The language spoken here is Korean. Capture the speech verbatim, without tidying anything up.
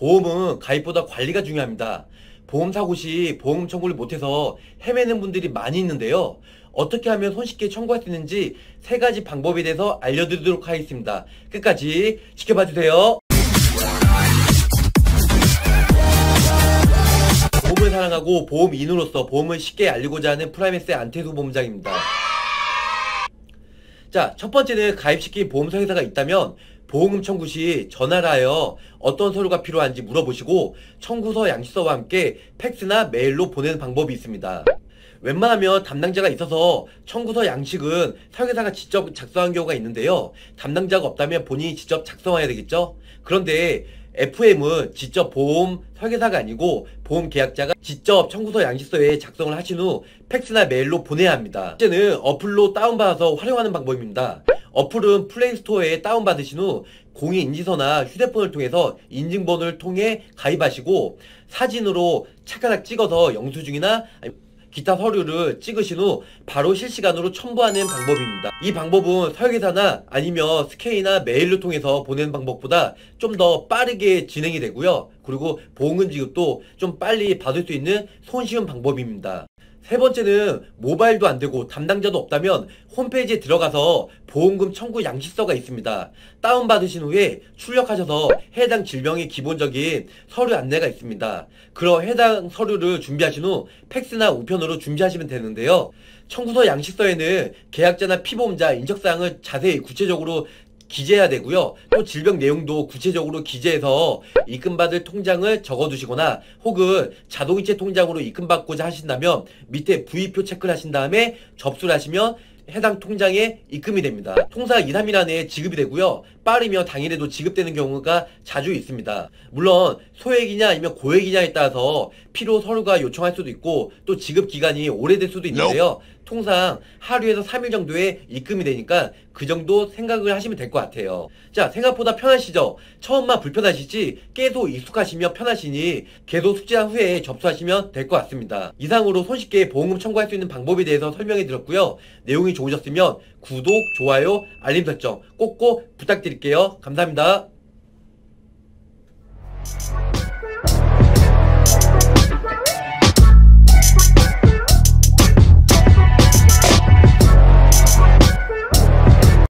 보험은 가입보다 관리가 중요합니다. 보험 사고 시 보험 청구를 못해서 헤매는 분들이 많이 있는데요. 어떻게 하면 손쉽게 청구할 수 있는지 세 가지 방법에 대해서 알려드리도록 하겠습니다. 끝까지 지켜봐 주세요. 보험을 사랑하고 보험인으로서 보험을 쉽게 알리고자 하는 프라이메스의 안태수 보험장입니다. 자, 첫 번째는 가입시킨 보험사회사가 있다면 보험금 청구 시 전화를 하여 어떤 서류가 필요한지 물어보시고 청구서 양식서와 함께 팩스나 메일로 보내는 방법이 있습니다. 웬만하면 담당자가 있어서 청구서 양식은 설계사가 직접 작성한 경우가 있는데요. 담당자가 없다면 본인이 직접 작성해야 되겠죠? 그런데 에프엠은 직접 보험 설계사가 아니고 보험 계약자가 직접 청구서 양식서에 작성을 하신 후 팩스나 메일로 보내야 합니다. 이제는 어플로 다운받아서 활용하는 방법입니다. 어플은 플레이스토어에 다운받으신 후 공인인증서나 휴대폰을 통해서 인증번호를 통해 가입하시고 사진으로 착각 찍어서 영수증이나 기타 서류를 찍으신 후 바로 실시간으로 첨부하는 방법입니다. 이 방법은 설계사나 아니면 스캔이나 메일로 통해서 보내는 방법보다 좀 더 빠르게 진행이 되고요. 그리고 보험금 지급도 좀 빨리 받을 수 있는 손쉬운 방법입니다. 세 번째는 모바일도 안되고 담당자도 없다면 홈페이지에 들어가서 보험금 청구 양식서가 있습니다. 다운받으신 후에 출력하셔서 해당 질병의 기본적인 서류 안내가 있습니다. 그런 해당 서류를 준비하신 후 팩스나 우편으로 준비하시면 되는데요. 청구서 양식서에는 계약자나 피보험자 인적사항을 자세히 구체적으로 기재해야 되고요. 또 질병 내용도 구체적으로 기재해서 입금받을 통장을 적어두시거나 혹은 자동이체 통장으로 입금받고자 하신다면 밑에 부위표 체크를 하신 다음에 접수를 하시면 해당 통장에 입금이 됩니다. 통상 이, 삼 일 안에 지급이 되고요. 빠르면 당일에도 지급되는 경우가 자주 있습니다. 물론 소액이냐 아니면 고액이냐에 따라서 필요 서류가 요청할 수도 있고 또 지급 기간이 오래될 수도 있는데요. 통상 하루에서 삼 일 정도에 입금이 되니까 그 정도 생각을 하시면 될 것 같아요. 자, 생각보다 편하시죠? 처음만 불편하시지 계속 익숙하시면 편하시니 계속 숙지한 후에 접수하시면 될 것 같습니다. 이상으로 손쉽게 보험금 청구할 수 있는 방법에 대해서 설명해 드렸고요. 내용이 좋으셨으면 구독, 좋아요, 알림 설정 꼭꼭 부탁드릴게요. 감사합니다.